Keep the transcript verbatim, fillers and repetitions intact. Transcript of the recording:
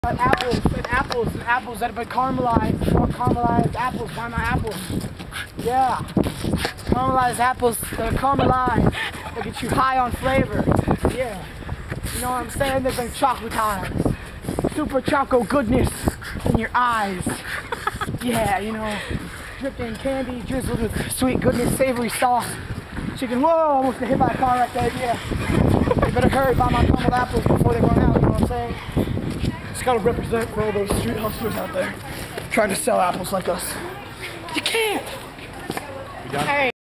Uh, apples and apples and apples that have been caramelized. More caramelized apples. Buy my apples. Yeah. Caramelized apples that are caramelized. That get you high on flavor. Yeah. You know what I'm saying? They've been chocolatized. Super choco goodness in your eyes. Yeah, you know. Dripped in candy, drizzled with sweet goodness, savory sauce. Chicken, whoa, almost got hit by a car right there, yeah. You better hurry, buy my caramel apples before they run out, you know what I'm saying? Just gotta represent for all those street hustlers out there trying to sell apples like us. You can't! You done? Hey.